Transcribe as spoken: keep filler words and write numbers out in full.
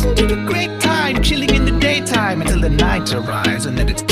listen to the great time, chilling in the daytime until the night arrives, and then it's